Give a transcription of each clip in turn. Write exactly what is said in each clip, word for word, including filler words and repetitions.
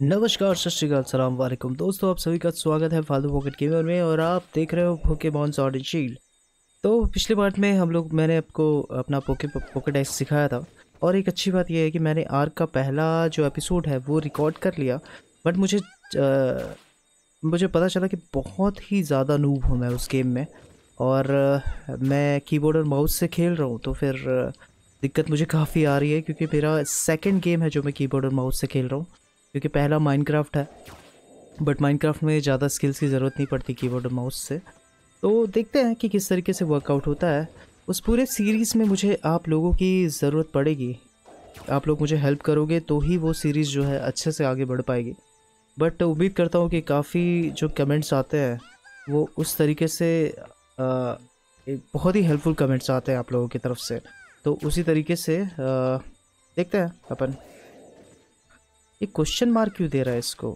नमस्कार, सत श्री अकाल, सलाम वालेकुम दोस्तों, आप सभी का स्वागत है फालतू पॉकेट गेमर में। और आप देख रहे हो पोकेमॉन स्वॉर्ड एंड शील्ड। तो पिछले पार्ट में हम लोग मैंने आपको अपना पोके पोकेडेक्स सिखाया था। और एक अच्छी बात यह है कि मैंने आर्क का पहला जो एपिसोड है वो रिकॉर्ड कर लिया। बट मुझे आ, मुझे पता चला कि बहुत ही ज़्यादा नूब हूँ मैं उस गेम में। और आ, मैं कीबोर्ड और माउस से खेल रहा हूँ, तो फिर आ, दिक्कत मुझे काफ़ी आ रही है, क्योंकि मेरा सेकंड गेम है जो मैं कीबोर्ड और माउस से खेल रहा हूँ। क्योंकि पहला माइनक्राफ्ट है, बट माइनक्राफ्ट में ज़्यादा स्किल्स की ज़रूरत नहीं पड़ती कीबोर्ड और माउस से। तो देखते हैं कि किस तरीके से वर्कआउट होता है। उस पूरे सीरीज़ में मुझे आप लोगों की ज़रूरत पड़ेगी। आप लोग मुझे हेल्प करोगे तो ही वो सीरीज़ जो है अच्छे से आगे बढ़ पाएगी। बट उम्मीद करता हूँ कि काफ़ी जो कमेंट्स आते हैं वो उस तरीके से आ, एक बहुत ही हेल्पफुल कमेंट्स आते हैं आप लोगों की तरफ से। तो उसी तरीके से आ, देखते हैं अपन। ये क्वेश्चन मार्क क्यों दे रहा है इसको?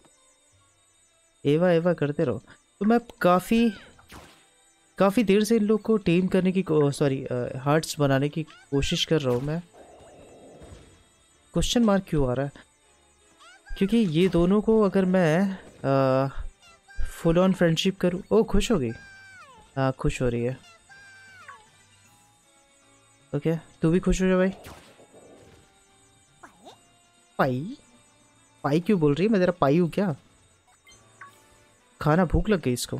एवा एवा करते रहो। तो मैं काफ़ी काफ़ी देर से इन लोग को टेम करने की सॉरी हार्ट्स बनाने की कोशिश कर रहा हूँ मैं। क्वेश्चन मार्क क्यों आ रहा है? क्योंकि ये दोनों को अगर मैं फुल ऑन फ्रेंडशिप करूँ। ओ, खुश हो गई। हाँ, खुश हो रही है। ओके, तू भी खुश हो जा भाई। पाई पाई क्यों बोल रही है? मैं तेरा पाई हूँ क्या? खाना, भूख लग गई इसको।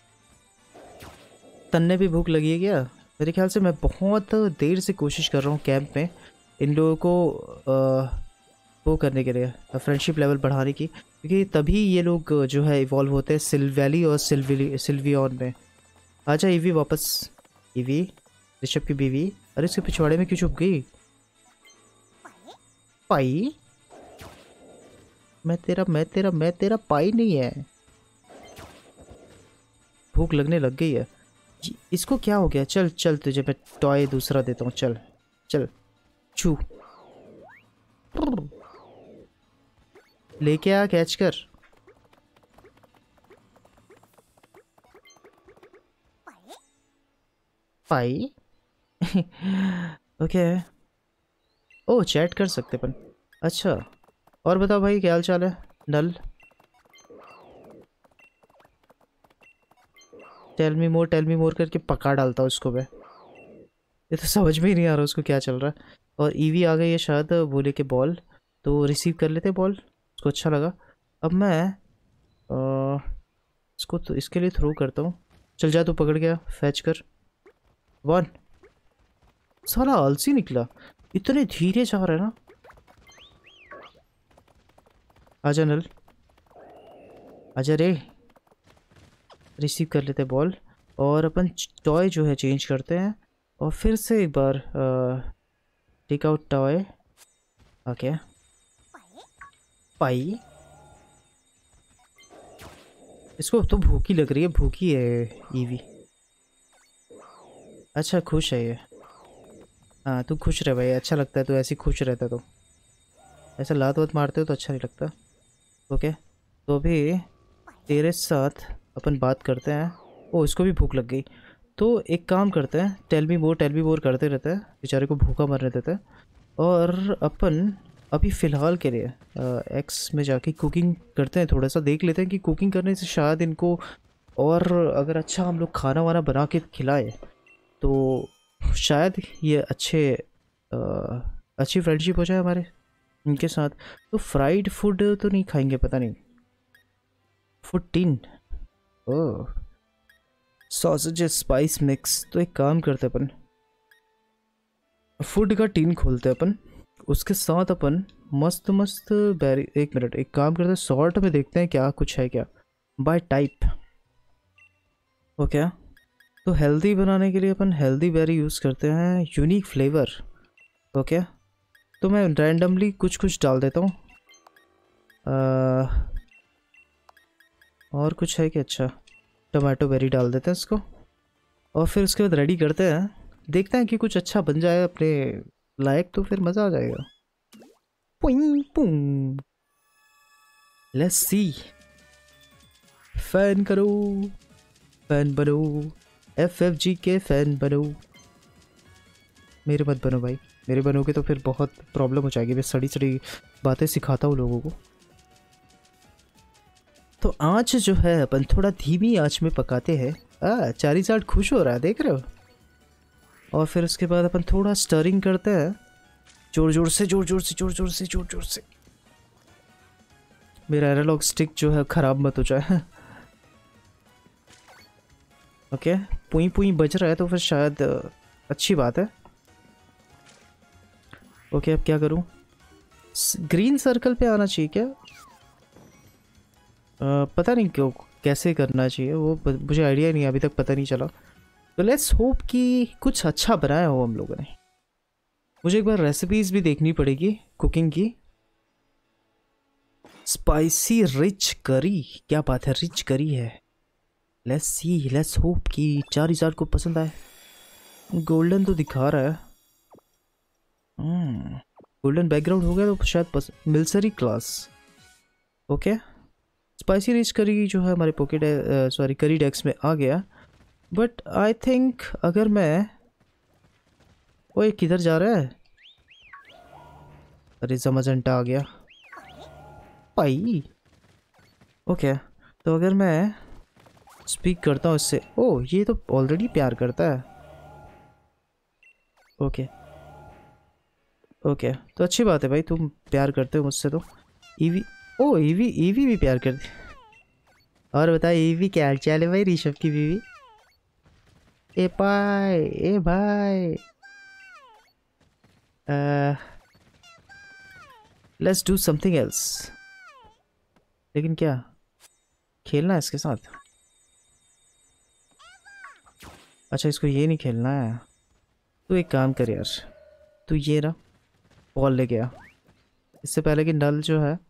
तन्ने भी भूख लगी है क्या? मेरे ख्याल से मैं बहुत देर से कोशिश कर रहा हूँ कैंप में इन लोगों को आ, वो करने के लिए, फ्रेंडशिप लेवल बढ़ाने की, क्योंकि तभी ये लोग जो है इवॉल्व होते हैं सिल्वैली और सिल्वी सिल्वियन में। आजा ईवी वापस। ईवी, ऋषभ की बीवी। अरे इसके पिछवाड़े में क्यों छुप गई? पाई, मैं तेरा मैं तेरा मैं तेरा पाई नहीं है। भूख लगने लग गई है। इसको क्या हो गया? चल चल, तुझे मैं टॉय दूसरा देता हूँ। चल चल, छू, लेके आ, कैच कर। पाई ओके। ओ, चैट कर सकते अपन। अच्छा, और बताओ भाई, क्या हाल चाल है? नल, टेल मी मोर टेल मी मोर करके पका डालता हूँ उसको मैं। ये तो समझ में ही नहीं आ रहा उसको क्या चल रहा है। और ईवी आ गई है शायद बोले के बॉल। तो रिसीव कर लेते बॉल, उसको अच्छा लगा। अब मैं आ, इसको तो इसके लिए थ्रो करता हूँ। चल जा, तू पकड़ गया, फैच कर। वन। साला आलसी निकला, इतने धीरे जा रहा है ना। आजा नल, आजा रे। रिसीव कर लेते बॉल और अपन टॉय जो है चेंज करते हैं। और फिर से एक बार टेक आउट टॉय। ओके, पाई। इसको तो भूखी लग रही है, भूखी है ईवी। अच्छा, खुश है ये। हाँ, तू खुश रहे भाई, अच्छा लगता है तो ऐसे खुश रहता। तो ऐसा लात वात मारते हो तो अच्छा नहीं लगता। ओके, तो अभी तेरे साथ अपन बात करते हैं। ओ, इसको भी भूख लग गई। तो एक काम करते हैं, टेल मी मोर टेल मी मोर करते रहते हैं, बेचारे को भूखा मरने देते हैं। और अपन अभी फ़िलहाल के लिए एक्स में जाके कुकिंग करते हैं, थोड़ा सा देख लेते हैं कि कुकिंग करने से शायद इनको और अगर अच्छा हम लोग खाना वाना बना के खिलाए तो शायद ये अच्छे आ, अच्छी फ्रेंडशिप हो जाए हमारे इनके साथ। तो फ्राइड फूड तो नहीं खाएंगे, पता नहीं। Food tin, oh, sausage spice mix. तो एक काम करते अपन, फूड का टीन खोलते अपन, उसके साथ अपन मस्त मस्त बैरी। एक मिनट, एक काम करते हैं, सॉर्ट में देखते हैं क्या कुछ है क्या बाय टाइप। ओके, तो हेल्दी बनाने के लिए अपन हेल्दी बेरी यूज़ करते हैं, यूनिक फ्लेवर। ओके, तो मैं रैंडमली कुछ कुछ डाल देता हूँ। और कुछ है कि अच्छा, टमाटो बेरी डाल देते हैं इसको। और फिर उसके बाद रेडी करते हैं, देखते हैं कि कुछ अच्छा बन जाए अपने लायक, तो फिर मज़ा आ जाएगा। पुंग पुंग, लेट्स सी। फैन करो, फैन बनो, एफ एफ जी के फैन बनो। मेरे मत बनो भाई, मेरे बनोगे तो फिर बहुत प्रॉब्लम हो जाएगी। मैं सड़ी सड़ी बातें सिखाता हूँ लोगों को। आँच जो है अपन थोड़ा धीमी आँच में पकाते हैं। आ चारीसाइड खुश हो रहा है, देख रहे हो। और फिर उसके बाद अपन थोड़ा स्टरिंग करते हैं, जोर जोर से जोर जोर से जोर जोर से जोर जोर से। मेरा एनालॉग स्टिक जो है ख़राब मत हो जाए। ओके, पुई पुई बज रहा है तो फिर शायद अच्छी बात है। ओके, अब क्या करूं? ग्रीन सर्कल पे आना चाहिए क्या? आ, पता नहीं क्यों कैसे करना चाहिए वो, मुझे आइडिया नहीं, अभी तक पता नहीं चला। तो लेट्स होप कि कुछ अच्छा बनाया हो हम लोगों ने। मुझे एक बार रेसिपीज भी देखनी पड़ेगी कुकिंग की। स्पाइसी रिच करी, क्या बात है, रिच करी है। लेट्स सी, लेट्स होप कि चार हजार को पसंद आए। गोल्डन तो दिखा रहा है, हम्म गोल्डन बैकग्राउंड हो गया तो शायद पसंद। मिल्सरी class, okay. Spicy rich curry जो है हमारे पॉकेट सॉरी करी डेक्स में आ गया। बट आई थिंक अगर मैं, ओए किधर जा रहा है? अरे जमाजंटा आ गया भाई। ओके, तो अगर मैं स्पीक करता हूँ इससे, ओ ये तो ऑलरेडी प्यार करता है। ओके ओके, तो अच्छी बात है भाई, तुम प्यार करते हो मुझसे तो। ईवी, ओ ईवी ईवी भी प्यार करती। और बताए ईवी क्या हाल चाल है भाई, ऋषभ की बीवी? ए भाई, ए भाई, लेट्स डू समथिंग एल्स। लेकिन क्या खेलना है इसके साथ? अच्छा, इसको ये नहीं खेलना है। तो एक काम कर यार, तू ये ना बॉल ले गया इससे पहले कि नल जो है।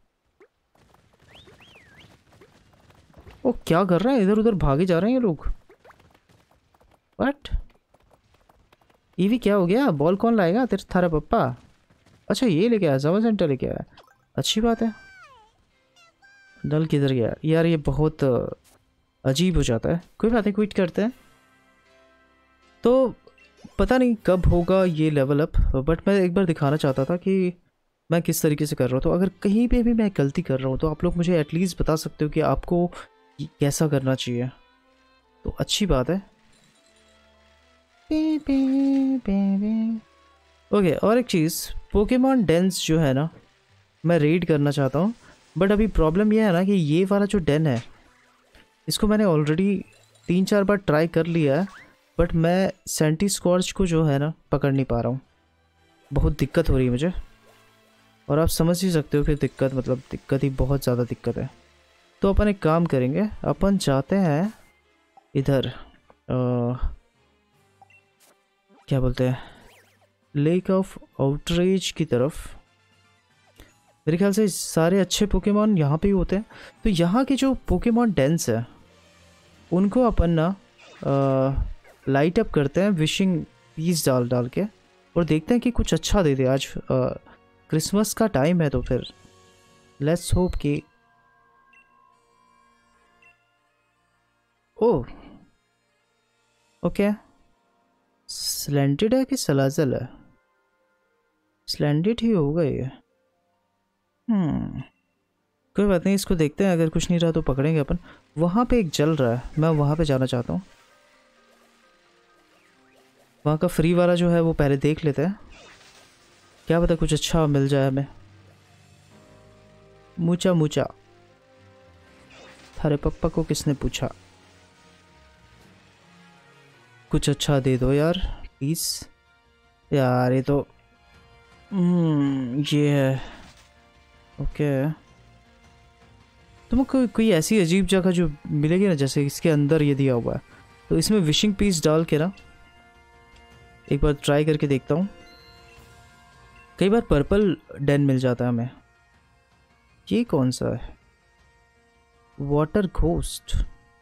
ओ क्या कर रहे हैं, इधर उधर भागे जा रहे हैं ये लोग। व्हाट? ईवी क्या हो गया? बॉल कौन लाएगा? तेरे थारा पप्पा? अच्छा ये लेके आया, जमा सेंटर लेके आया, अच्छी बात है। नल किधर गया यार? ये बहुत अजीब हो जाता है। कोई बात नहीं, क्विट करते हैं। तो पता नहीं कब होगा ये लेवल अप, बट मैं एक बार दिखाना चाहता था कि मैं किस तरीके से कर रहा हूँ। तो अगर कहीं पे भी मैं गलती कर रहा हूँ तो आप लोग मुझे एटलीस्ट बता सकते हो कि आपको कैसा करना चाहिए, तो अच्छी बात है। ओके, और एक चीज़, पोकेमॉन डेंस जो है ना मैं रेड करना चाहता हूँ। बट अभी प्रॉब्लम यह है ना कि ये वाला जो डेन है इसको मैंने ऑलरेडी तीन चार बार ट्राई कर लिया है, बट मैं सेंटी स्कॉर्च को जो है ना पकड़ नहीं पा रहा हूँ। बहुत दिक्कत हो रही है मुझे, और आप समझ ही सकते हो कि दिक्कत मतलब दिक्कत ही बहुत ज़्यादा दिक्कत है। तो अपन एक काम करेंगे, अपन जाते हैं इधर आ, क्या बोलते हैं, लेक ऑफ आउटरीच की तरफ। मेरे ख्याल से सारे अच्छे पोकेमॉन यहाँ पे ही होते हैं। तो यहाँ के जो पोकेमॉन डेंस है उनको अपन ना लाइट अप करते हैं विशिंग पीस डाल डाल के, और देखते हैं कि कुछ अच्छा दे दे। आज क्रिसमस का टाइम है तो फिर लेट्स होप कि ओह ओके, स्लैंडेड है कि सलाजल है? स्लैंडेड ही होगा ये। हम्म कोई बात नहीं, इसको देखते हैं, अगर कुछ नहीं रहा तो पकड़ेंगे अपन। वहाँ पे एक जल रहा है, मैं वहाँ पे जाना चाहता हूँ। वहाँ का फ्री वाला जो है वो पहले देख लेते हैं, क्या पता कुछ अच्छा मिल जाए हमें। मूचा मूचा, थारे पप्पा को किसने पूछा? कुछ अच्छा दे दो यार प्लीज। यार ये तो हम्म ये है ओके। तुमको कोई कोई ऐसी अजीब जगह जो मिलेगी ना, जैसे इसके अंदर ये दिया हुआ है, तो इसमें विशिंग पीस डाल के ना एक बार ट्राई करके देखता हूँ। कई बार पर्पल डेन मिल जाता है हमें। ये कौन सा है? वाटर घोस्ट,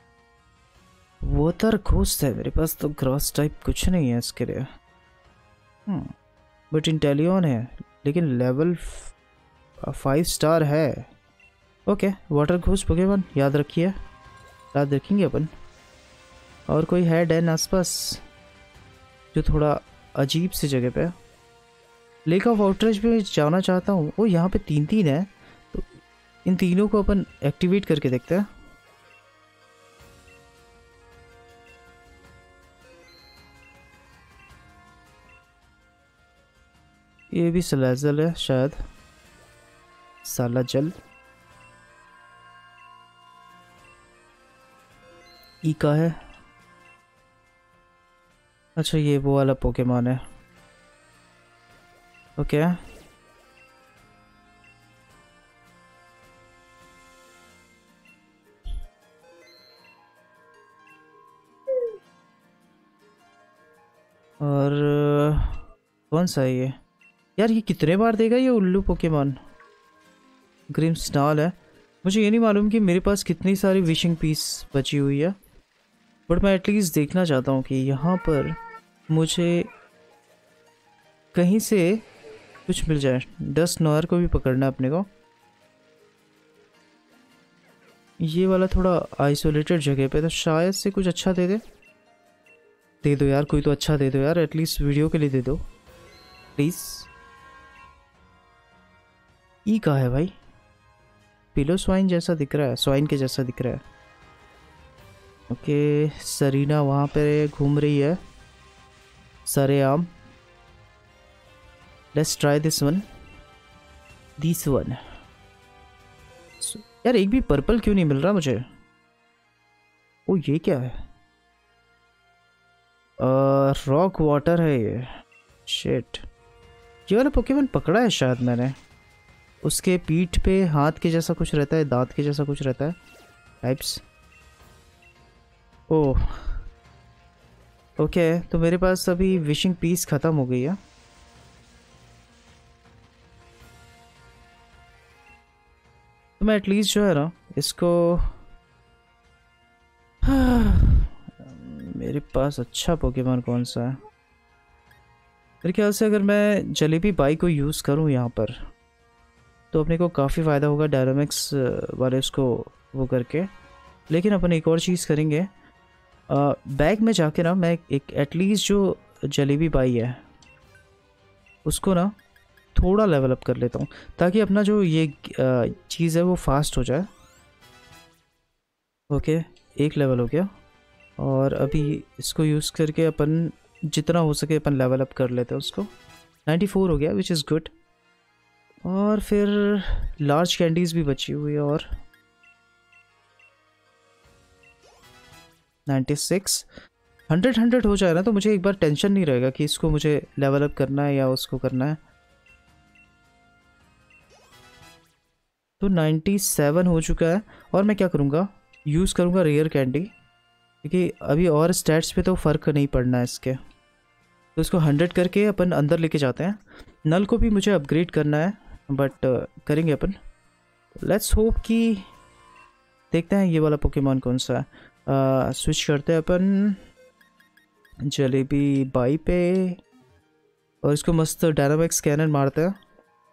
वाटर घोस्ट है मेरे पास तो। ग्रास टाइप कुछ नहीं है इसके लिए। हम्म बट इंटेलियन है, लेकिन लेवल फाइव स्टार है। ओके, वाटर घोस्ट पोकेमॉन याद रखिए, याद रखेंगे अपन। और कोई है डेन आसपास जो थोड़ा अजीब सी जगह पे? लेक ऑफ आउटरीच पे जाना चाहता हूँ। वो यहाँ पे तीन तीन है, तो इन तीनों को अपन एक्टिवेट करके देखते हैं। ये भी सलाजल है शायद, साला जल। ई का है, अच्छा ये वो वाला पोकेमॉन है। ओके और कौन सा है ये यार, ये कितने बार देगा ये उल्लू पोकेमॉन? ग्रीम स्टाल है। मुझे ये नहीं मालूम कि मेरे पास कितनी सारी विशिंग पीस बची हुई है, बट मैं एटलीस्ट देखना चाहता हूँ कि यहाँ पर मुझे कहीं से कुछ मिल जाए। डस्ट नॉयर को भी पकड़ना है अपने को। ये वाला थोड़ा आइसोलेटेड जगह पे, तो शायद से कुछ अच्छा दे दे। दे दो यार, कोई तो अच्छा दे दो यार, एटलीस्ट वीडियो के लिए दे दो प्लीज़। ई का है भाई, पिलो स्वाइन जैसा दिख रहा है, स्वाइन के जैसा दिख रहा है। ओके सरीना वहाँ पे घूम रही है सरेआम। Let's try this one, this one. यार एक भी पर्पल क्यों नहीं मिल रहा मुझे? ओ ये क्या है? रॉक वाटर है ये। शिट, ये वाला पोकेमॉन पकड़ा है शायद मैंने। उसके पीठ पे हाथ के जैसा कुछ रहता है, दांत के जैसा कुछ रहता है टाइप्स। ओह ओके, तो मेरे पास अभी विशिंग पीस ख़त्म हो गई है। तो मैं एटलीस्ट जो है ना इसको मेरे पास अच्छा पोकेमॉन कौन सा है? मेरे ख्याल से अगर मैं जलेबी बाई को यूज़ करूं यहाँ पर तो अपने को काफ़ी फ़ायदा होगा डायनामिक्स वाले उसको वो करके। लेकिन अपन एक और चीज़ करेंगे, बैग में जाके ना मैं एक एटलीस्ट जो जलेबी बाई है उसको ना थोड़ा लेवल अप कर लेता हूँ, ताकि अपना जो ये चीज़ है वो फास्ट हो जाए। ओके एक लेवल हो गया, और अभी इसको यूज़ करके अपन जितना हो सके अपन लेवल अप कर लेते हैं उसको। नाइन्टी फोर हो गया विच इज़ गुड। और फिर लार्ज कैंडीज़ भी बची हुई है, और नाइन्टी सिक्स। हंड्रेड हंड्रेड हो जाए ना तो मुझे एक बार टेंशन नहीं रहेगा कि इसको मुझे लेवल अप करना है या उसको करना है। तो नाइन्टी सेवन हो चुका है, और मैं क्या करूँगा, यूज़ करूँगा रेयर कैंडी, क्योंकि अभी और स्टैट्स पे तो फ़र्क नहीं पड़ना है इसके। तो इसको हंड्रेड करके अपन अंदर लेके जाते हैं। नल को भी मुझे अपग्रेड करना है, बट uh, करेंगे अपन। लेट्स होप कि देखते हैं ये वाला पोकेमॉन कौन सा है। uh, स्विच करते हैं अपन जलेबी बाई पे, और इसको मस्त डायनामिक्स स्कैनर मारते हैं।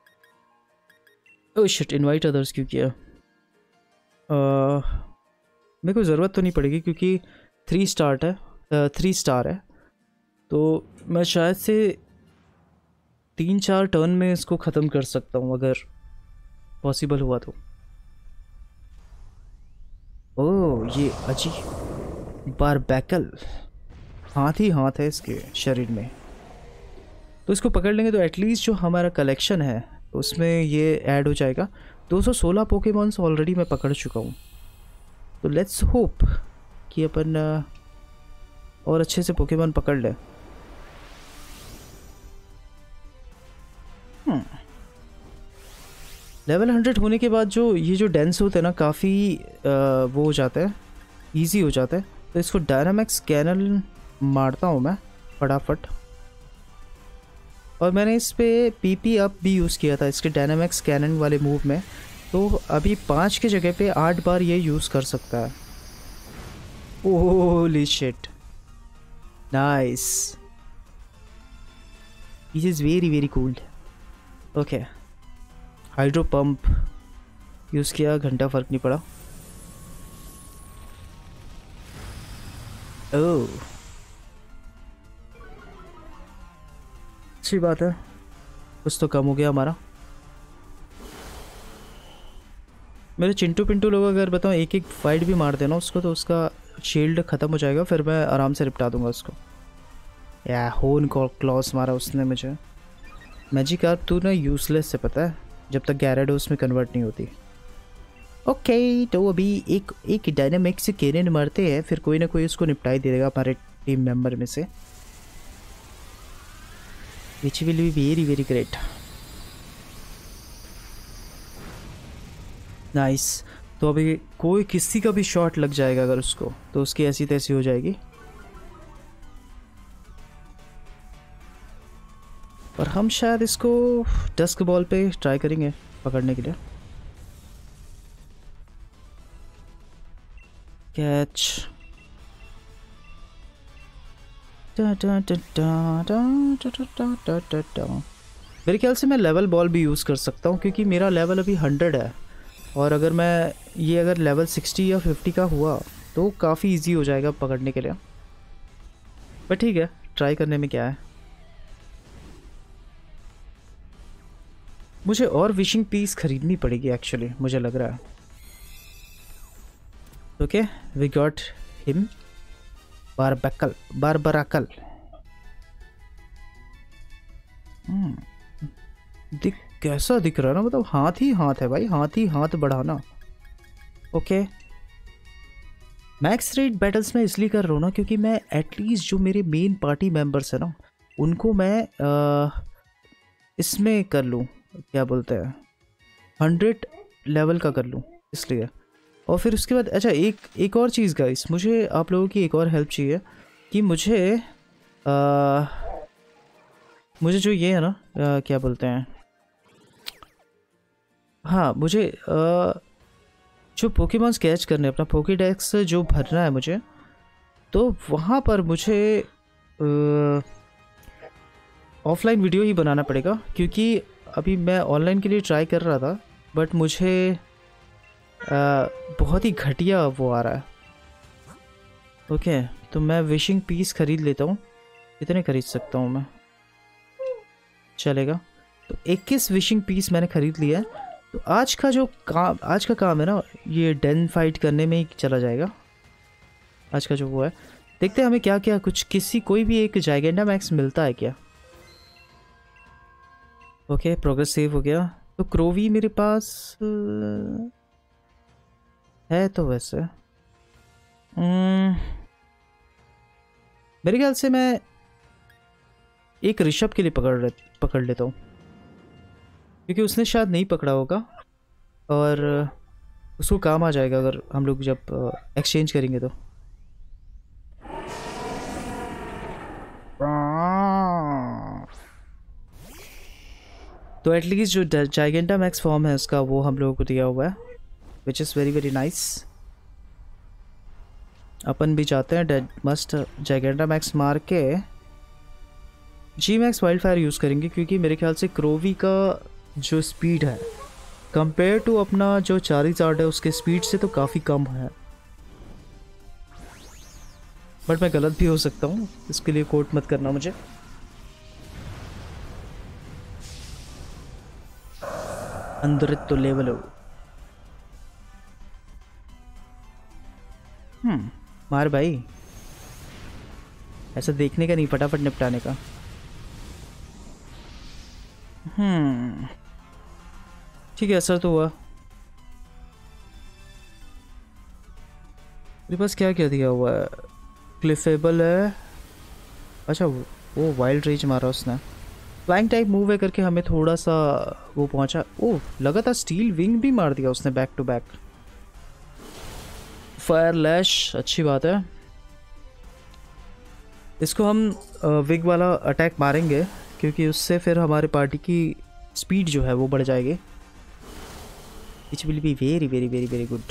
ओह शिट, इनवाइट अदर्स क्यों किया? uh, मेरे को ज़रूरत तो नहीं पड़ेगी क्योंकि थ्री स्टार है, थ्री स्टार है, तो मैं शायद से तीन चार टर्न में इसको ख़त्म कर सकता हूँ अगर पॉसिबल हुआ तो। ओह ये अजी बारबैकल, हाथ ही हाथ है इसके शरीर में, तो इसको पकड़ लेंगे तो एटलीस्ट जो हमारा कलेक्शन है उसमें ये ऐड हो जाएगा। दो सौ सोलह पोकेमॉन्स ऑलरेडी मैं पकड़ चुका हूँ, तो लेट्स होप कि अपन और अच्छे से पोकेमॉन पकड़ ले। हम्म लेवल हंड्रेड होने के बाद जो ये जो डेंस होते हैं ना काफ़ी वो हो जाता है, इजी हो जाता है। तो इसको डायनामिक्स कैनन मारता हूँ मैं फटाफट, और मैंने इस पे पीपी अप भी यूज़ किया था इसके डायनामिक्स कैनन वाले मूव में, तो अभी पाँच के जगह पे आठ बार ये यूज़ कर सकता है। Oh shit, nice, this is very very cool. Okay hydro pump use किया, घंटा फ़र्क नहीं पड़ा। ओह अच्छी बात है, कुछ तो कम हो गया हमारा। मेरे चिंटू पिंटू लोग अगर बताओ एक एक फाइट भी मार देना उसको तो उसका शील्ड ख़त्म हो जाएगा, फिर मैं आराम से निपटा दूंगा उसको। या होन क्लॉस मारा उसने मुझे। मैजिकार्प तू ना यूजलेस है पता है, जब तक gyarados में कन्वर्ट नहीं होती। ओके okay, तो अभी एक एक डायनामिक से केरन मारते हैं, फिर कोई ना कोई उसको निपटाई दे देगा हमारे टीम मेंबर में से, which will be very very great. Nice. तो अभी कोई किसी का भी शॉट लग जाएगा अगर उसको, तो उसकी ऐसी तैसी हो जाएगी। और हम शायद इसको डस्क बॉल पे ट्राई करेंगे पकड़ने के लिए। कैच। मेरे ख्याल से मैं लेवल बॉल भी यूज़ कर सकता हूँ, क्योंकि मेरा लेवल अभी हंड्रेड है, और अगर मैं ये अगर लेवल सिक्सटी या फिफ्टी का हुआ तो काफ़ी इजी हो जाएगा पकड़ने के लिए। पर ठीक है, ट्राई करने में क्या है। मुझे और विशिंग पीस खरीदनी पड़ेगी एक्चुअली, मुझे लग रहा है। Okay, we got him. Barbaracle, Barbaracle. दिख कैसा दिख रहा है ना, मतलब हाथ ही हाथ है भाई, हाथ ही हाथ बढ़ाना। ओके, मैक्स रेट बैटल्स में इसलिए कर रहा हूँ ना, क्योंकि मैं एटलीस्ट जो मेरे मेन पार्टी मेंबर्स हैं ना, उनको मैं आ, इसमें कर लूँ, क्या बोलते हैं, हंड्रेड लेवल का कर लूँ इसलिए। और फिर उसके बाद अच्छा एक एक और चीज़ गाइस, मुझे आप लोगों की एक और हेल्प चाहिए कि मुझे आ, मुझे जो ये है ना आ, क्या बोलते हैं, हाँ मुझे आ, जो पोकेमॉन्स कैच करने, अपना पोकेडेक्स जो भरना है मुझे, तो वहाँ पर मुझे ऑफलाइन वीडियो ही बनाना पड़ेगा, क्योंकि अभी मैं ऑनलाइन के लिए ट्राई कर रहा था, बट मुझे आ, बहुत ही घटिया वो आ रहा है। ओके, तो मैं विशिंग पीस खरीद लेता हूँ। कितने खरीद सकता हूँ मैं, चलेगा? तो इक्कीस विशिंग पीस मैंने खरीद लिया है। तो आज का जो काम आज का काम है ना, ये डेन फाइट करने में ही चला जाएगा आज का जो वो है। देखते हैं हमें क्या क्या कुछ किसी कोई भी एक जाइगेंडा मैक्स मिलता है क्या। ओके, प्रोग्रेस सेव हो गया। तो क्रोवी मेरे पास है तो वैसे मेरे ख्याल से मैं एक ऋषभ के लिए पकड़ पकड़ लेता हूँ, क्योंकि उसने शायद नहीं पकड़ा होगा और उसको काम आ जाएगा अगर हम लोग जब एक्सचेंज करेंगे तो। तो एटलीस्ट जो जाइगेंटा मैक्स फॉर्म है उसका वो हम लोगों को दिया हुआ है, which is very very nice. अपन भी चाहते हैं डेड मस्ट जाइगेंटा मैक्स मार के G max wildfire use करेंगे, क्योंकि मेरे ख्याल से क्रोवी का जो स्पीड है कंपेयर टू अपना जो चारीजार्ड है उसके स्पीड से तो काफ़ी कम है। बट मैं गलत भी हो सकता हूँ, इसके लिए कोट मत करना मुझे। अंदर तो लेवल हो। हम्म मार भाई, ऐसा देखने का नहीं, फटाफट निपटाने का। हम्म ठीक है, असर तो हुआ। मेरे पास क्या क्या दिया हुआ है, क्लिफेबल है। अच्छा वो वो वाइल्ड रेज मारा उसने, फ्लाइंग टाइप मूव है करके हमें थोड़ा सा वो पहुंचा। ओह लगा था स्टील विंग भी मार दिया उसने back to back. Fire lash अच्छी बात है, इसको हम विग वाला अटैक मारेंगे, क्योंकि उससे फिर हमारे पार्टी की स्पीड जो है वो बढ़ जाएगी, which will be very very very very good.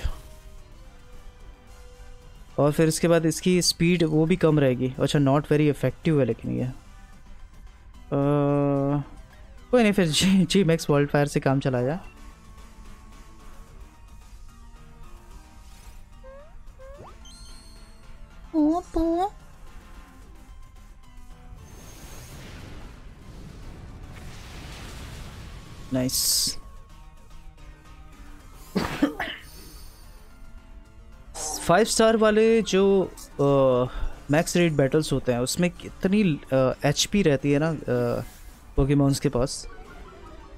और फिर इसके बाद इसकी स्पीड वो भी कम रहेगी। अच्छा नॉट वेरी इफेक्टिव है लेकिन ये कोई नहीं, फिर G G max world fire से काम चला जाए। नाइस। फाइव स्टार वाले जो मैक्स रेट बैटल्स होते हैं उसमें कितनी एचपी रहती है ना पोकेमॉन्स के पास,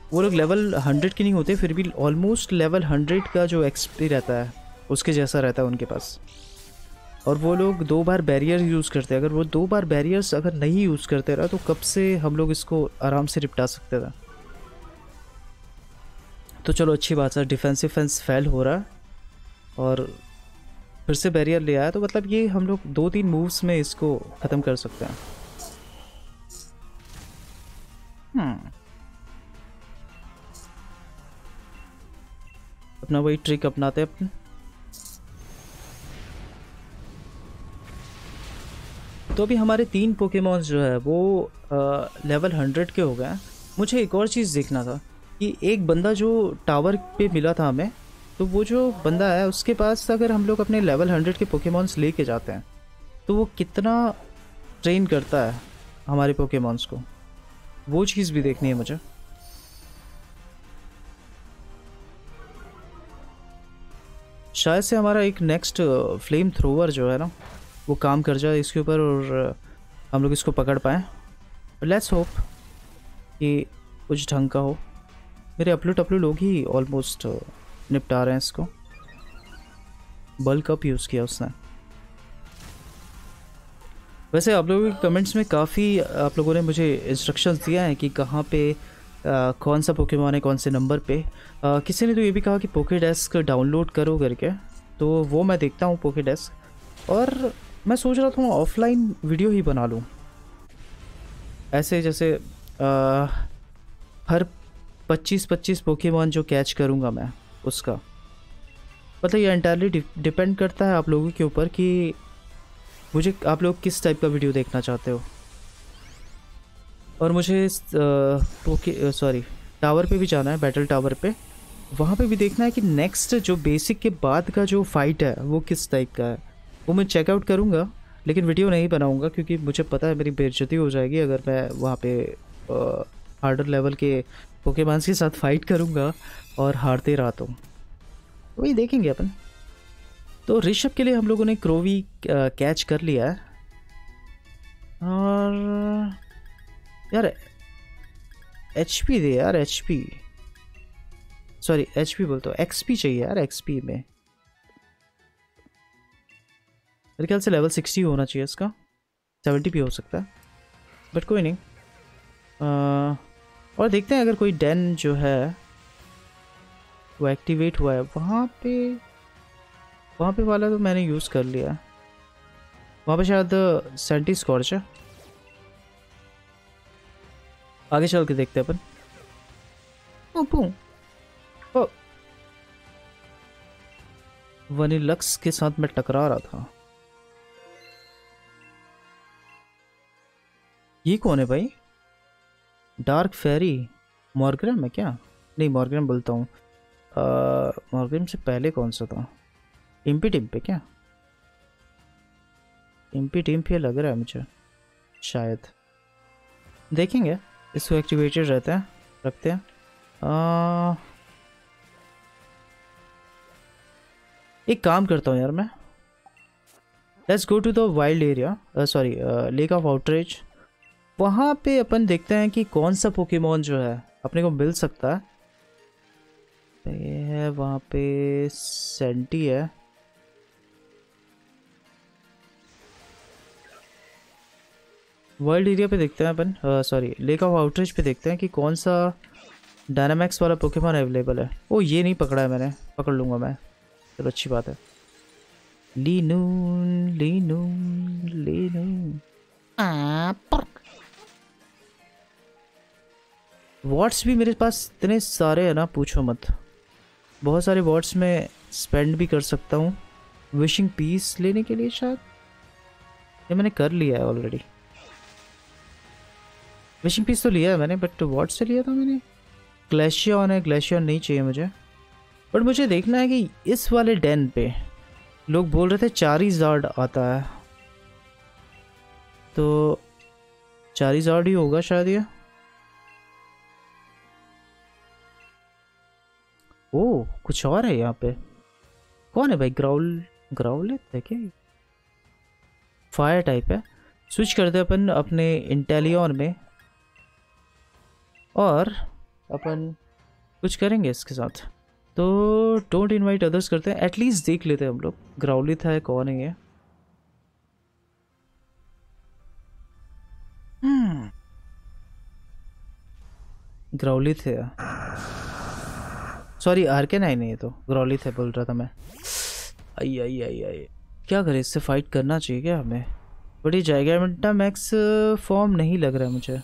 वो लोग लेवल हंड्रेड के नहीं होते, फिर भी ऑलमोस्ट लेवल हंड्रेड का जो एक्सपी रहता है उसके जैसा रहता है उनके पास। और वो लोग दो बार बैरियर यूज़ करते हैं। अगर वो दो बार बैरियर्स अगर नहीं यूज़ करते रहा तो कब से हम लोग इसको आराम से निपटा सकते थे। तो चलो अच्छी बात है, डिफेंसिव फेंस फेल हो रहा है और फिर से बैरियर ले आया, तो मतलब ये हम लोग दो तीन मूव्स में इसको ख़त्म कर सकते हैं। हम्म अपना वही ट्रिक अपनाते हैं अपने। तो अभी हमारे तीन पोकेमॉन्स जो है वो आ, लेवल हंड्रेड के हो गए हैं। मुझे एक और चीज़ देखना था कि एक बंदा जो टावर पे मिला था हमें, तो वो जो बंदा है उसके पास अगर हम लोग अपने लेवल हंड्रेड के पोकेमॉन्स लेके जाते हैं तो वो कितना ट्रेन करता है हमारे पोकेमॉन्स को, वो चीज़ भी देखनी है मुझे। शायद से हमारा एक नेक्स्ट फ्लेम थ्रोवर जो है ना वो काम कर जाए इसके ऊपर और हम लोग इसको पकड़ पाएँ। लेट्स होप कि कुछ ढंग का हो। मेरे अपलू टपलू लोग ही ऑलमोस्ट निपटा रहे हैं इसको। बल्क अप यूज़ किया उसने। वैसे आप लोगों के कमेंट्स में काफ़ी आप लोगों ने मुझे इंस्ट्रक्शंस दिया है कि कहाँ पे आ, कौन सा पोकेमॉन है कौन से नंबर पे। आ, किसी ने तो ये भी कहा कि पोकेडेस्क डाउनलोड करो करके, तो वो मैं देखता हूँ पोकेडेस्क। और मैं सोच रहा था ऑफलाइन वीडियो ही बना लूँ ऐसे, जैसे आ, हर पच्चीस पच्चीस पोकेमॉन जो कैच करूँगा मैं उसका। मतलब ये एंटायरली डिपेंड करता है आप लोगों के ऊपर कि मुझे आप लोग किस टाइप का वीडियो देखना चाहते हो। और मुझे पोके सॉरी टावर पे भी जाना है, बैटल टावर पे। वहाँ पे भी देखना है कि नेक्स्ट जो बेसिक के बाद का जो फाइट है वो किस टाइप का है। वो मैं चेकआउट करूँगा, लेकिन वीडियो नहीं बनाऊँगा क्योंकि मुझे पता है मेरी बेइज्जती हो जाएगी अगर मैं वहाँ पे हार्डर लेवल के पोकेमॉन्स के साथ फाइट करूँगा और हारते रहा तो वही देखेंगे अपन। तो ऋषभ के लिए हम लोगों ने क्रोवी कैच कर लिया है। और यार एचपी दे यार, एचपी सॉरी एचपी बोलता हूँ, एक्सपी चाहिए यार। एक्सपी में मेरे ख्याल से लेवल सिक्सटी होना चाहिए इसका, सेवेंटी भी हो सकता है बट कोई नहीं। आ, और देखते हैं अगर कोई डेन जो है वो एक्टिवेट हुआ है वहाँ पे। वहाँ पे वाला तो मैंने यूज़ कर लिया, वहाँ पे शायद सेंटी स्कॉर्च है। आगे चल के देखते हैं अपन। ओ, ओ, वनीलक्स के साथ मैं टकरा रहा था। ये कौन है भाई? डार्क फेरी मॉर्ग्रेम है क्या? नहीं मॉर्ग्रेम बोलता हूँ, मॉर्ग्रेम से पहले कौन सा था? इम्पी टिम पे क्या? इम्पी टिम पे लग रहा है मुझे शायद। देखेंगे, इसको एक्टिवेटेड रहता है, रखते हैं। आ, एक काम करता हूँ यार मैं, let's go to the wild area, sorry lake of outreach. वहाँ पे अपन देखते हैं कि कौन सा पोकेमॉन जो है अपने को मिल सकता है। ये है वहाँ पे सेंटी है। वर्ल्ड एरिया पे देखते हैं अपन, सॉरी लेक ऑफ आउटरीच पे देखते हैं कि कौन सा डायनामैक्स वाला पोकेमॉन अवेलेबल है। ओ ये नहीं पकड़ा है मैंने, पकड़ लूँगा मैं, चलो अच्छी बात है। लीनून लीनून लीनून वॉट्स भी मेरे पास इतने सारे हैं ना, पूछो मत। बहुत सारे वॉट्स में स्पेंड भी कर सकता हूँ विशिंग पीस लेने के लिए। शायद ये मैंने कर लिया है ऑलरेडी। विशिंग पीस तो लिया है मैंने, बट वॉट से लिया था मैंने? ग्लेशियन है, ग्लेशियन नहीं चाहिए मुझे। बट मुझे देखना है कि इस वाले डेन पे लोग बोल रहे थे चारीजार्ड आता है, तो चारीजार्ड ही होगा शायद ये। ओ कुछ और है यहाँ पे। कौन है भाई? ग्राउल ग्राउलेट है क्या? फायर टाइप है। स्विच करते अपन अपने इंटेलियन में और अपन कुछ करेंगे इसके साथ। तो डोंट इनवाइट अदर्स करते हैं, एटलीस्ट देख लेते हैं हम लोग ग्राउलिथ है कौन है ये। हम्म ग्राउलिथ है, सॉरी आर्केनाइन है ये तो, ग्राउलिथ है बोल रहा था मैं। आई आई आई आई क्या करें, इससे फाइट करना चाहिए क्या हमें? बड़ी जाइगामेंटा मैक्स फॉर्म नहीं लग रहा है मुझे।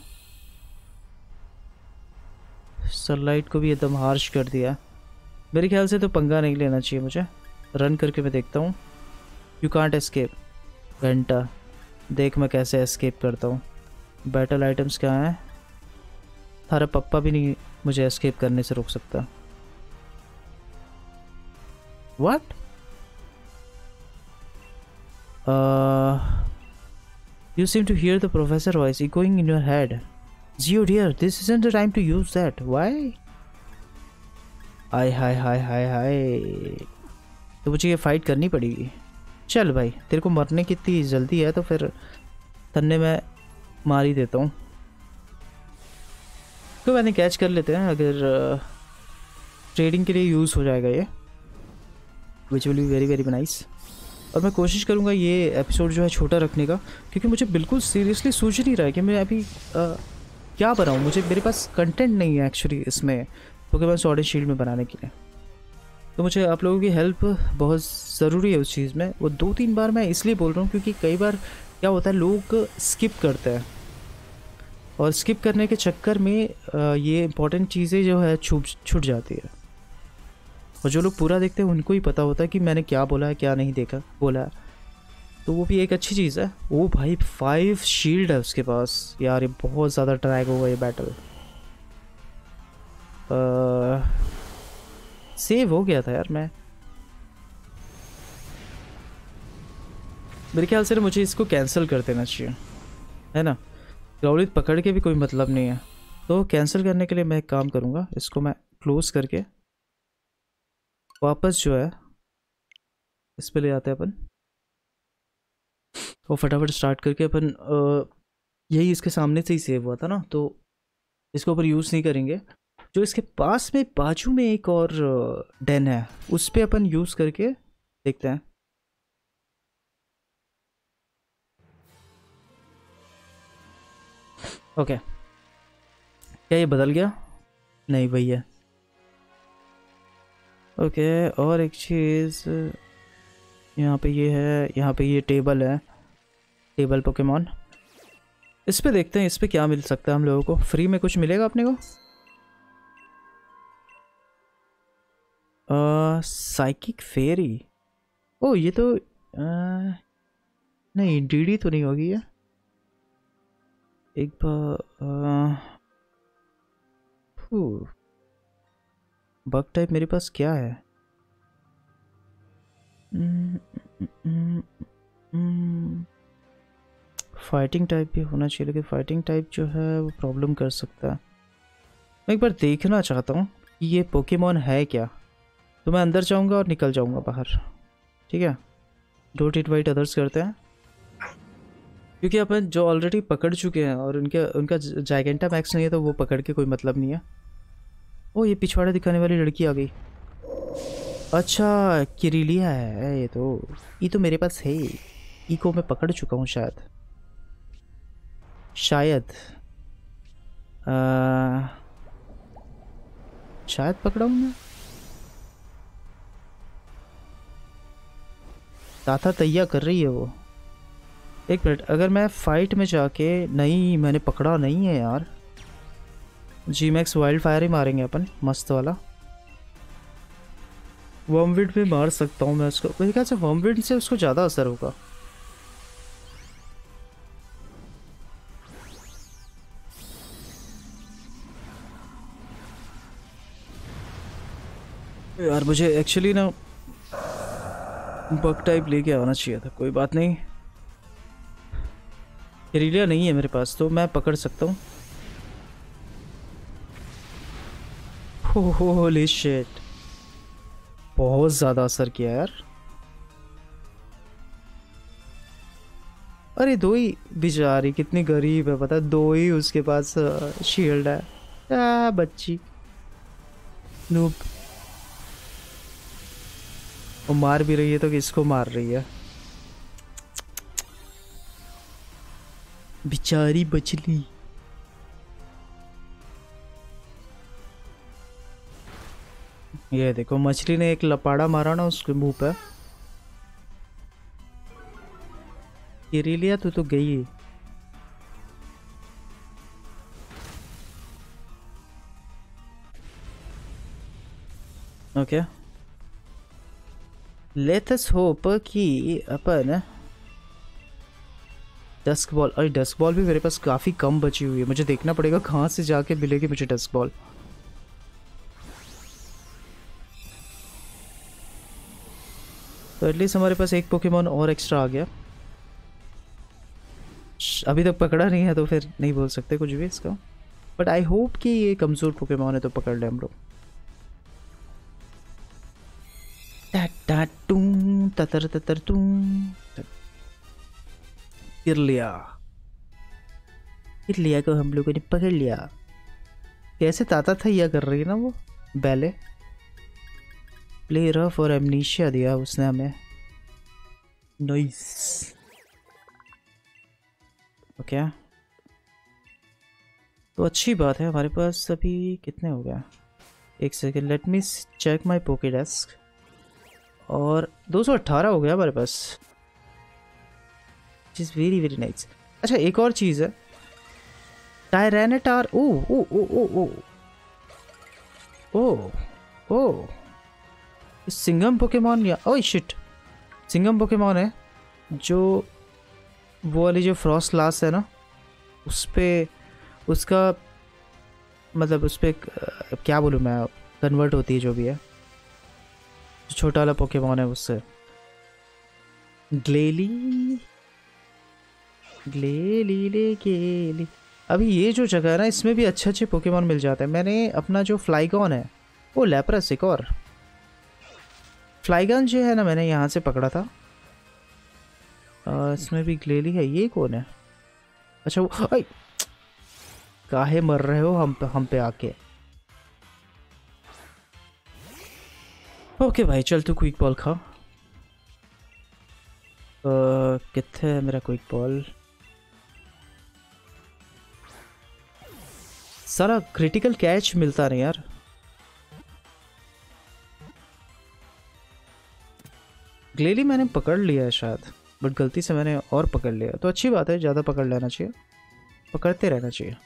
सनलाइट को भी एकदम हार्श कर दिया। मेरे ख्याल से तो पंगा नहीं लेना चाहिए मुझे। रन करके मैं देखता हूँ। You can't escape. घंटा देख मैं कैसे एस्केप करता हूँ। बैटल आइटम्स क्या हैं? थारा पप्पा भी नहीं मुझे एस्केप करने से रोक सकता। What? You seem to hear the professor voice echoing in your head. Zio dear, this isn't the time to use that. Why? Hi hi hi hi hi, तो मुझे ये फाइट करनी पड़ेगी। चल भाई, तेरे को मरने की इतनी जल्दी है तो फिर तन्ने मैं मार ही देता हूँ। तो मैंने कैच कर लेते हैं, अगर ट्रेडिंग के लिए यूज़ हो जाएगा ये, which will be very very nice. और मैं कोशिश करूँगा ये एपिसोड जो है छोटा रखने का, क्योंकि मुझे बिल्कुल सीरियसली सूझ नहीं रहा है कि मैं अभी आ, क्या बनाऊँ। मुझे मेरे पास कंटेंट नहीं है एक्चुअली इसमें पोकेमॉन स्वॉर्ड एंड शील्ड में बनाने के लिए। तो मुझे आप लोगों की हेल्प बहुत ज़रूरी है उस चीज़ में। वो दो तीन बार मैं इसलिए बोल रहा हूँ क्योंकि कई बार क्या होता है, लोग स्किप करते हैं और स्किप करने के चक्कर में ये इंपॉर्टेंट चीज़ें जो है छूट छूट जाती है। और जो लोग पूरा देखते हैं उनको ही पता होता है कि मैंने क्या बोला है क्या नहीं देखा बोला है। तो वो भी एक अच्छी चीज़ है। ओ भाई फाइव शील्ड है उसके पास यार, ये बहुत ज़्यादा ड्रैग होगा ये बैटल। सेव हो गया था यार मैं, मेरे ख्याल से मुझे इसको कैंसिल कर देना चाहिए, है ना। ग्राउलिथ पकड़ के भी कोई मतलब नहीं है। तो कैंसिल करने के लिए मैं एक काम करूँगा, इसको मैं क्लोज करके वापस जो है इस पे ले आते हैं अपन, और फटाफट स्टार्ट करके अपन यही इसके सामने से ही सेव हुआ था ना, तो इसको ऊपर यूज़ नहीं करेंगे। जो इसके पास में बाजू में एक और डेन है उस पर अपन यूज़ करके देखते हैं। ओके क्या ये बदल गया? नहीं भैया। ओके और एक चीज़ यहाँ पे ये है, यहाँ पे ये टेबल है, टेबल पोकेमॉन। इस पे देखते हैं इस पे क्या मिल सकता है हम लोगों को। फ्री में कुछ मिलेगा अपने को? साइकिक फेरी। ओ ये तो आ, नहीं डीडी तो नहीं होगी ये। एक बार बग टाइप मेरे पास क्या है? फाइटिंग टाइप भी होना चाहिए, लेकिन फाइटिंग टाइप जो है वो प्रॉब्लम कर सकता है। मैं एक बार देखना चाहता हूँ कि ये पोकेमॉन है क्या। तो मैं अंदर जाऊँगा और निकल जाऊँगा बाहर, ठीक है। डोंट इनवाइट अदर्स करते हैं, क्योंकि अपन जो ऑलरेडी पकड़ चुके हैं और उनके उनका जाइगेंटा मैक्स नहीं है तो वो पकड़ के कोई मतलब नहीं है। ओ ये पिछवाड़ा दिखाने वाली लड़की आ गई। अच्छा किरिलिया है ये तो, ये तो मेरे पास है। इको मैं पकड़ चुका हूँ शायद शायद आ, शायद पकड़ा हूँ मैं। ताता तैया कर रही है वो। एक मिनट, अगर मैं फाइट में जाके, नहीं मैंने पकड़ा नहीं है यार। जी मैक्स वाइल्ड फायर ही मारेंगे अपन मस्त वाला। वर्मविड भी मार सकता हूँ मैं उसको, मेरे ख्याल से वर्मविड से उसको ज़्यादा असर होगा। यार मुझे एक्चुअली ना बग टाइप लेके आना चाहिए था, कोई बात नहीं। किरिलिया नहीं है मेरे पास तो मैं पकड़ सकता हूँ। होली शिट, बहुत ज़्यादा असर किया यार। अरे दो ही, बेचारी कितनी गरीब है पता है, दो ही उसके पास शील्ड है। आ, बच्ची नूब। वो मार भी रही है तो किसको मार रही है? बेचारी बचली। ये देखो मछली ने एक लपाड़ा मारा ना उसके मुंह पे। किरिलिया तू तो गई। ओके, लेट अस होप कि अपन डस्क बॉल। अरे डस्क बॉल भी मेरे पास काफ़ी कम बची हुई है, मुझे देखना पड़ेगा कहाँ से जाके मिलेगी मुझे डस्क बॉल। तो एटलीस्ट हमारे पास एक पोकेमॉन और एक्स्ट्रा आ गया। अभी तक पकड़ा नहीं है तो फिर नहीं बोल सकते कुछ भी इसका, बट आई होप कि ये कमज़ोर पोकेमॉन है तो पकड़ ले हम लोग। ततर ततर किरलिया। किरलिया को हम लोगों ने पकड़ लिया। कैसे ताता था यह कर रही है ना वो बैले। प्ले रफ और एमनीशिया दिया उसने हमें। नाइस। ओके, तो अच्छी बात है। हमारे पास अभी कितने हो गया? एक second, let me check my pokedex. और दो सौ अट्ठारह हो गया हमारे पास, इज वेरी वेरी नाइस। अच्छा एक और चीज़ है, टायरेनेटार। ओ ओ ओ ओ ओ ओ ओ सिंगम पोकेमॉन या ओह शिट, सिंगम पोकेमॉन है जो वो वाली जो फ्रॉस्ट क्लास है ना उस पे उसका मतलब उस पे क्या बोलूँ मैं, कन्वर्ट होती है जो भी है, जो छोटा वाला पोकेमॉन है उससे। ग्लेली ग्लेली ले गेली। अभी ये जो जगह है ना इसमें भी अच्छे अच्छे पोकेमॉन मिल जाते हैं। मैंने अपना जो फ्लाइगॉन है वो लैपरस, एक और फ्लाइगॉन जो है ना मैंने यहाँ से पकड़ा था। आ, इसमें भी ग्लेली है। ये कौन है? अच्छा वो आई, काहे मर रहे हो हम पे हम पे आके। ओके भाई चल तू क्विक बॉल खा। कितने है मेरा क्विक बॉल? सारा क्रिटिकल कैच मिलता नहीं यार। ग्लेली मैंने पकड़ लिया है शायद, बट गलती से मैंने और पकड़ लिया, तो अच्छी बात है, ज़्यादा पकड़ लेना चाहिए, पकड़ते रहना चाहिए।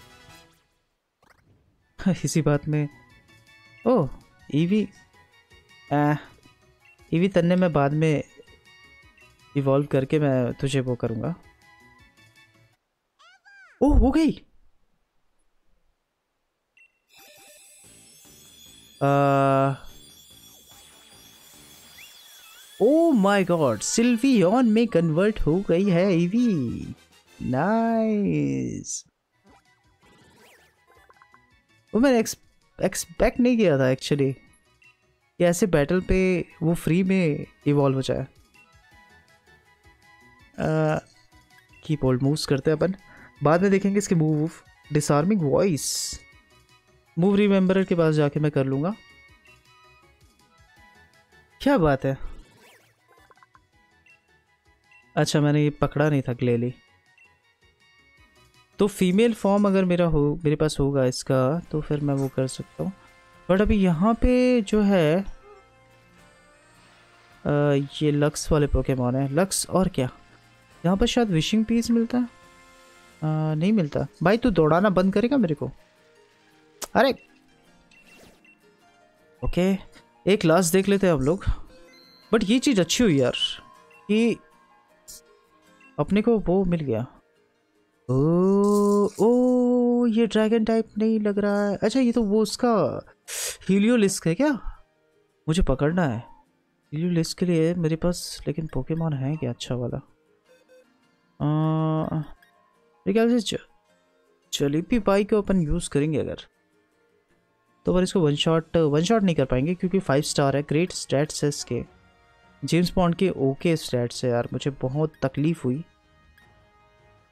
इसी बात में ओह ईवी आ, ईवी तन्ने में बाद में इवॉल्व करके मैं तुझे वो करूँगा। ओह हो गई। ओ माय गॉड, सिल्वियन में कन्वर्ट हो गई है ईवी। नाइस। वो मैंने एक्सपेक्ट नहीं किया था एक्चुअली कि ऐसे बैटल पे वो फ्री में इवॉल्व हो जाए। की बोल्ड मूव्स करते हैं अपन, बाद में देखेंगे इसके move. Disarming voice move rememberer के पास जाके मैं कर लूँगा। क्या बात है। अच्छा मैंने ये पकड़ा नहीं था ग्लेली। तो फीमेल फॉर्म अगर मेरा हो मेरे पास होगा इसका तो फिर मैं वो कर सकता हूँ। बट अभी यहाँ पे जो है आ, ये लक्स वाले पोकेमॉन है। लक्स और क्या यहाँ पर शायद विशिंग पीस मिलता है। आ, नहीं मिलता। भाई तू दौड़ाना बंद करेगा मेरे को? अरे ओके एक लास्ट देख लेते हैं हम लोग। बट ये चीज़ अच्छी हुई यार कि अपने को वो मिल गया। ओ ओ ये ड्रैगन टाइप नहीं लग रहा है। अच्छा ये तो वो उसका हीलियोलिस्क है क्या? मुझे पकड़ना है हीलियोलिस्क के लिए मेरे पास, लेकिन पोकेमॉन है क्या अच्छा वाला? मेरे ख्याल से चलिपी पाई को अपन यूज़ करेंगे अगर तो, पर इसको वन शॉट वन शॉट नहीं कर पाएंगे क्योंकि फाइव स्टार है। ग्रेट स्टैट्स है इसके, जेम्स बॉन्ड के ओके स्टैट्स है यार। मुझे बहुत तकलीफ हुई।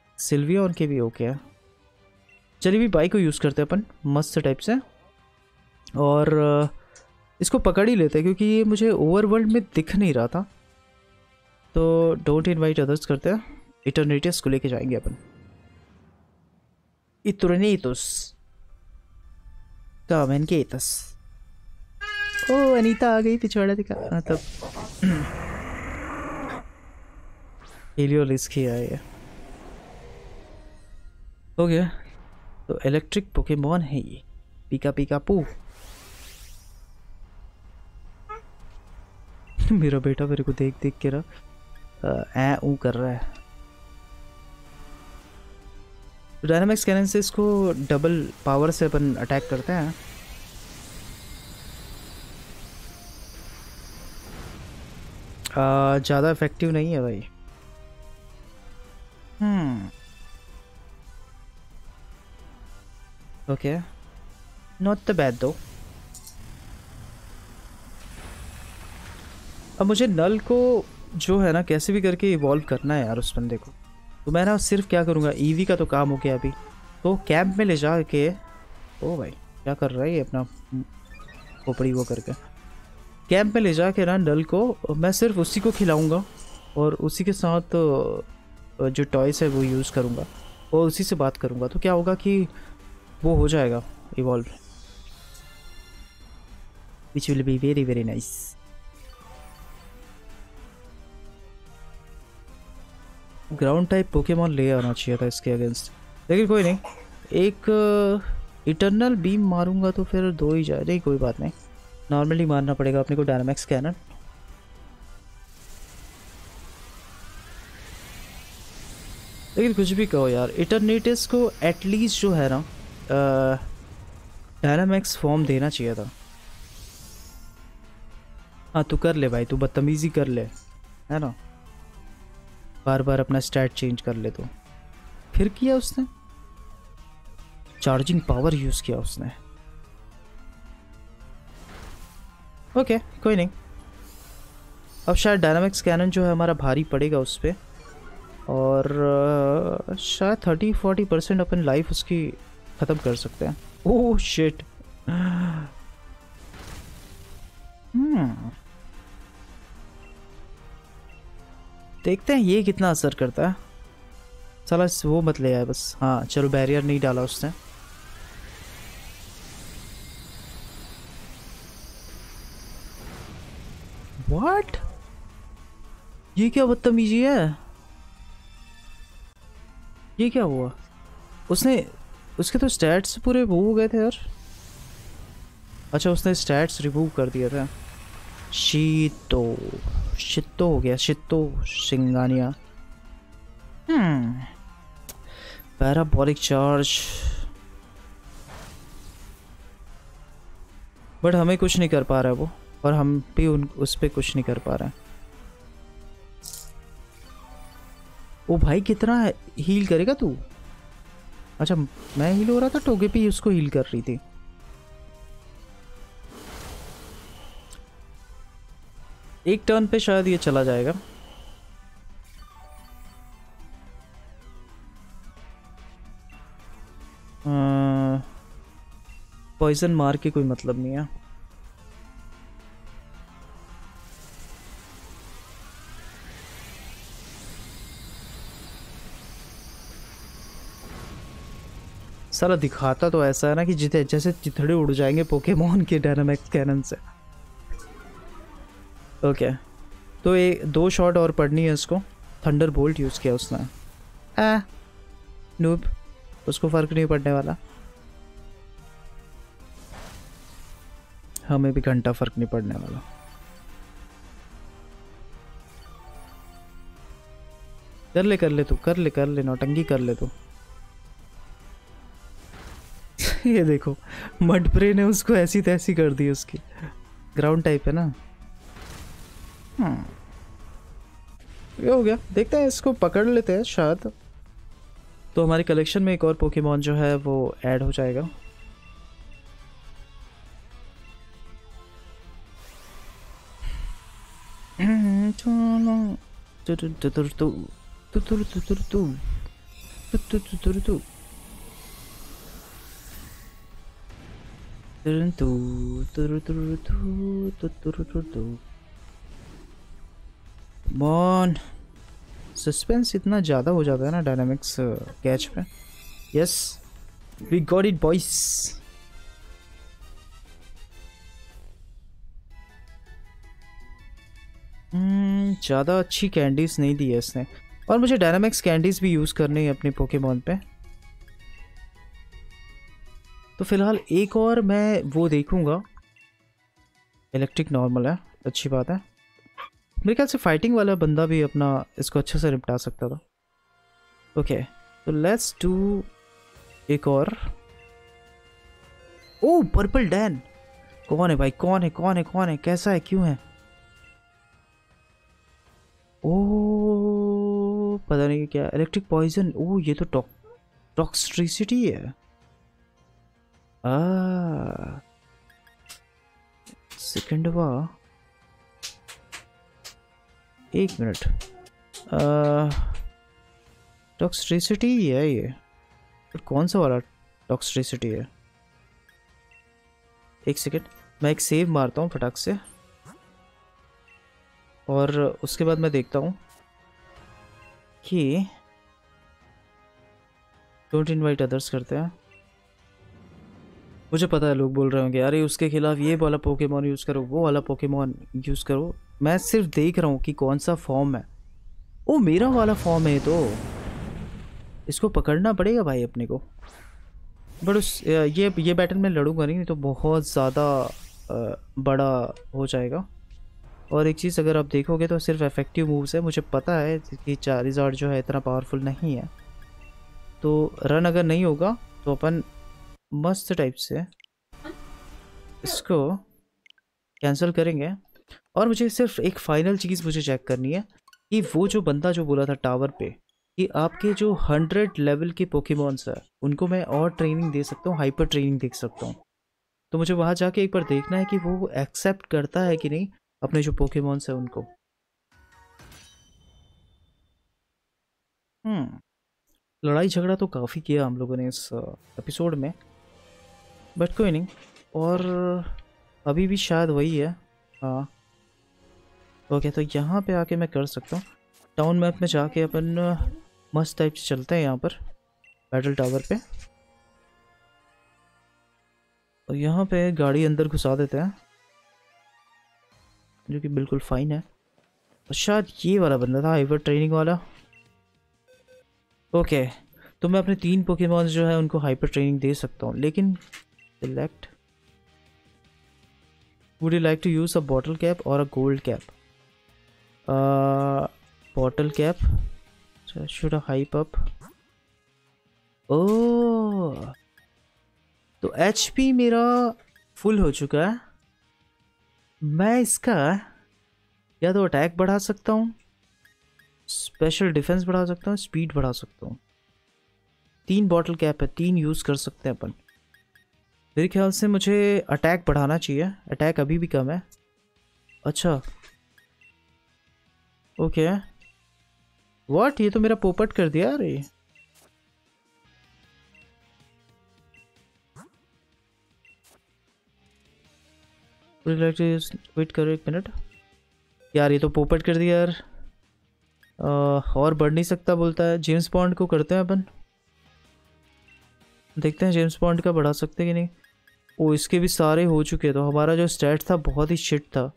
सिल्विया उनके भी ओके है। चलिए भी बाइक को यूज़ करते हैं अपन मस्त टाइप से। और अ, इसको पकड़ ही लेते हैं क्योंकि ये मुझे ओवरवर्ल्ड में दिख नहीं रहा था। तो डोंट इनवाइट अदर्स करते हैं, इटर्निटीज को लेके जाएंगे अपन। इटर्निटस कमेंकेटस। ओ अनीता आ गई, पिछवाड़ा दिखा। हाँ, तब हेलियोलिस्क ही आया है। हो गया। तो इलेक्ट्रिक पोकेमॉन है ये, पीका पीका पू। मेरा बेटा मेरे को देख देख के रहा ऐ ऊ कर रहा है। डायनामिक्स कैनन से इसको डबल पावर से अपन अटैक करते हैं। ज़्यादा इफेक्टिव नहीं है भाई। Hmm okay, not the bad though. अब मुझे नल को जो है ना कैसे भी करके इवॉल्व करना है यार उस बंदे को। तो मैं ना सिर्फ क्या करूँगा, ईवी का तो काम हो गया अभी, तो कैंप में ले जा के। ओ भाई क्या कर रहा है ये अपना खोपड़ी वो करके। कैंप में ले जा के ना नल को मैं सिर्फ उसी को खिलाऊँगा और उसी के साथ जो टॉयस है वो यूज़ करूँगा और उसी से बात करूँगा। तो क्या होगा कि वो हो जाएगा evolve, which will be very very nice. Ground type Pokemon ले आना चाहिए था इसके अगेंस्ट, लेकिन कोई नहीं। एक इटर्नल बीम मारूंगा तो फिर दो ही जाए। नहीं कोई बात नहीं, नॉर्मली मारना पड़ेगा अपने को डायनामिक्स कैनन। लेकिन कुछ भी कहो यार, इटर्निटीज को एटलीस्ट जो है ना डायनामिक्स फॉर्म देना चाहिए था। हाँ तू कर ले भाई, तू बदतमीजी कर ले, है ना। बार बार अपना स्टैट चेंज कर ले। तो फिर किया उसने, चार्जिंग पावर यूज किया उसने। ओके कोई नहीं। अब शायद डायनामिक्स कैनन जो है हमारा भारी पड़ेगा उस पर, और uh, शायद थर्टी फोर्टी परसेंट अपन लाइफ उसकी ख़त्म कर सकते हैं। Oh shit. हम्म देखते हैं ये कितना असर करता है। साला वो मत ले आए बस। हाँ चलो, बैरियर नहीं डाला उसने। व्हाट, ये क्या बदतमीजी है, ये क्या हुआ। उसने उसके तो स्टैट्स पूरे वो हो गए थे यार। अच्छा उसने स्टैट्स रिमूव कर दिया था। शीतो शितो हो गया, शितो Singhania. Hmm parabolic charge, but हमें कुछ नहीं कर पा रहा है वो, और हम भी उन उस पर कुछ नहीं कर पा रहे हैं। ओ भाई कितना हील करेगा तू। अच्छा मैं हील हो रहा था, टोगेपी उसको हील कर रही थी। एक टर्न पे शायद ये चला जाएगा। पॉइजन मार के कोई मतलब नहीं है। साला दिखाता तो ऐसा है ना कि जिते जैसे चिथड़े उड़ जाएंगे पोकेमॉन के डायनामिक्स कैनन से। Okay okay. तो ये दो शॉट और पड़नी है इसको। थंडर बोल्ट यूज़ किया उसने। आ नूब, उसको फर्क नहीं पड़ने वाला, हमें भी घंटा फर्क नहीं पड़ने वाला। कर ले कर ले तू, कर ले कर ले नौटंकी कर ले तू। ये देखो मडप्रे ने उसको ऐसी तैसी कर दी उसकी। ग्राउंड टाइप है ना। हम्म ये हो गया। देखते हैं इसको पकड़ लेते हैं शायद, तो हमारी कलेक्शन में एक और पोकेमॉन जो है वो ऐड हो जाएगा। तुरंतु तुरु तुरु तु तुरु तुरु तु। मॉन सस्पेंस इतना ज़्यादा हो जाता है ना डायनामिक्स कैच पे। Yes we got it boys. ज़्यादा अच्छी कैंडीज नहीं दी है इसने, और मुझे डायनामिक्स कैंडीज भी यूज़ करनी है अपने पोकेमॉन पे। तो फिलहाल एक और मैं वो देखूंगा। इलेक्ट्रिक नॉर्मल है, अच्छी बात है। मेरे ख्याल से फाइटिंग वाला बंदा भी अपना इसको अच्छे से निपटा सकता था। ओके तो लेट्स डू एक और। ओ पर्पल डैन कौन है भाई? कौन है कौन है कौन है कैसा है क्यों है? ओ पता नहीं क्या। Electric poison. ओ ये तो टॉक टॉक्सिसिटी है। आ सेकंडवा एक मिनट। टॉक्सिसिटी है ये, पर कौन सा वाला टॉक्सिसिटी है? एक सेकंड मैं एक सेव मारता हूँ फटाक से, और उसके बाद मैं देखता हूँ कि डोंट इनवाइट अदर्स करते हैं। मुझे पता है लोग बोल रहे होंगे अरे उसके खिलाफ ये वाला पोकेमॉन यूज़ करो, वो वाला पोकेमॉन यूज़ करो। मैं सिर्फ देख रहा हूँ कि कौन सा फॉर्म है। ओ मेरा वाला फॉर्म है, तो इसको पकड़ना पड़ेगा भाई अपने को। बट उस ये ये बैटल में लड़ूंगा नहीं तो बहुत ज़्यादा बड़ा हो जाएगा। और एक चीज़ अगर आप देखोगे तो सिर्फ इफेक्टिव मूव्स है। मुझे पता है कि चार्जर जो है इतना पावरफुल नहीं है, तो रन अगर नहीं होगा तो अपन मस्त टाइप से इसको कैंसिल करेंगे। और मुझे सिर्फ एक फाइनल चीज़ मुझे चेक करनी है कि वो जो बंदा जो बोला था टावर पे कि आपके जो हंड्रेड लेवल के पोकेमॉन्स है उनको मैं और ट्रेनिंग दे सकता हूँ, हाइपर ट्रेनिंग दे सकता हूँ। तो मुझे वहाँ जाके एक बार देखना है कि वो एक्सेप्ट करता है कि नहीं अपने जो पोकेमॉन्स है उनको। हम्म लड़ाई झगड़ा तो काफ़ी किया हम लोगों ने इस एपिसोड में, बट कोई नहीं। और अभी भी शायद वही है। हाँ ओके तो यहाँ पे आके मैं कर सकता हूँ। टाउन मैप में जाके अपन मस्त टाइप से चलते हैं यहाँ पर बैटल टावर पे, और यहाँ पे गाड़ी अंदर घुसा देते हैं जो कि बिल्कुल फाइन है। और शायद ये वाला बंदा था हाइपर ट्रेनिंग वाला। ओके तो मैं अपने तीन पोकेमॉन जो है उनको हाइपर ट्रेनिंग दे सकता हूँ, लेकिन select would you like to use a bottle cap और a gold cap? Bottle cap should hype up. Oh तो एचपी मेरा फुल हो चुका है। मैं इसका या तो अटैक बढ़ा सकता हूँ, स्पेशल डिफेंस बढ़ा सकता हूँ, स्पीड बढ़ा सकता हूँ। तीन बॉटल कैप है, तीन यूज़ कर सकते हैं अपन। मेरे ख्याल से मुझे अटैक बढ़ाना चाहिए, अटैक अभी भी कम है। अच्छा ओके व्हाट, ये तो मेरा पोपट कर दिया अरे। वेट करो एक मिनट यार, ये तो पोपट कर दिया यार। और बढ़ नहीं सकता बोलता है। जेम्स बॉन्ड को करते हैं अपन, देखते हैं जेम्स बॉन्ड का बढ़ा सकते कि नहीं। ओ इसके भी सारे हो चुके, तो हमारा जो स्टैट था बहुत ही शिट था।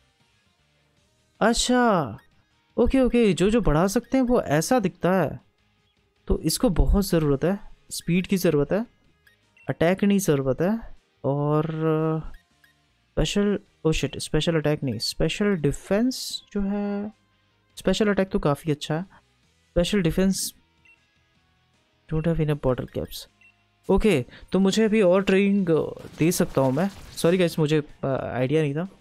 अच्छा ओके ओके जो जो बढ़ा सकते हैं वो ऐसा दिखता है, तो इसको बहुत ज़रूरत है। स्पीड की ज़रूरत है, अटैक नहीं ज़रूरत है, और special oh shit special attack नहीं, स्पेशल डिफेंस जो है। स्पेशल अटैक तो काफ़ी अच्छा है, special defence don't have enough bottle caps. Okay तो मुझे अभी और ट्रेनिंग दे सकता हूँ मैं। सॉरी गाइस मुझे आइडिया नहीं था।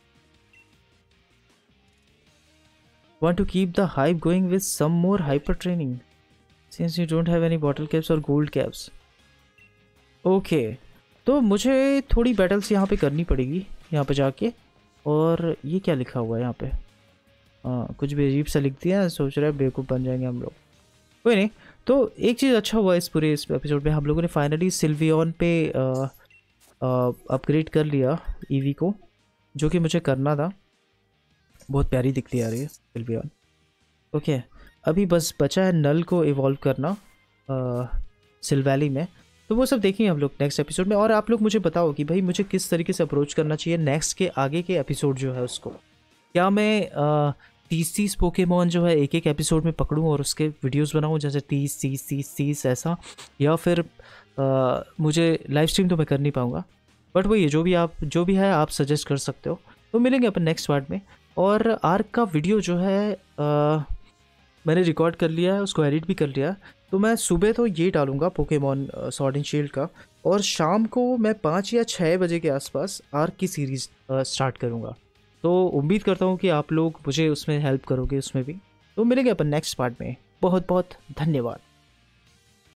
Want to keep the hype going with some more hyper training since you don't have any bottle caps or gold caps. Okay तो मुझे थोड़ी बैटल्स यहाँ पे करनी पड़ेगी यहाँ पे जाके। और ये क्या लिखा हुआ है यहाँ पे? हाँ कुछ भी अजीब सा लिख दिया, सोच रहे हैं बेवकूफ़ बन जाएंगे हम लोग। कोई नहीं, तो एक चीज़ अच्छा हुआ इस पूरे इस एपिसोड में हम लोगों ने फाइनली सिल्वियन पे अपग्रेड कर लिया ईवी को, जो कि मुझे करना था। बहुत प्यारी दिखती आ रही है सिल्वियन। ओके, अभी बस बचा है नल को इवॉल्व करना सिल्वैली में, तो वो सब देखेंगे हम लोग नेक्स्ट एपिसोड में। और आप लोग मुझे बताओ कि भाई मुझे किस तरीके से अप्रोच करना चाहिए नेक्स्ट के आगे के एपिसोड जो है उसको। क्या मैं तीस तीस पोकेमॉन जो है एक एक एपिसोड में पकड़ूं और उसके वीडियोस बनाऊं, जैसे तीस तीस तीस तीस ऐसा, या फिर आ, मुझे लाइव स्ट्रीम तो मैं कर नहीं पाऊंगा, बट वही जो भी आप जो भी है आप सजेस्ट कर सकते हो। तो मिलेंगे अपन नेक्स्ट पार्ट में। और आर्क का वीडियो जो है आ, मैंने रिकॉर्ड कर लिया है, उसको एडिट भी कर लिया है, तो मैं सुबह तो ये डालूंगा पोकेमॉन स्वॉर्ड एंड शील्ड का, और शाम को मैं पाँच या छः बजे के आसपास आर्क की सीरीज़ स्टार्ट करूँगा। तो उम्मीद करता हूँ कि आप लोग मुझे उसमें हेल्प करोगे उसमें भी। तो मिलेंगे अपन नेक्स्ट पार्ट में। बहुत बहुत धन्यवाद।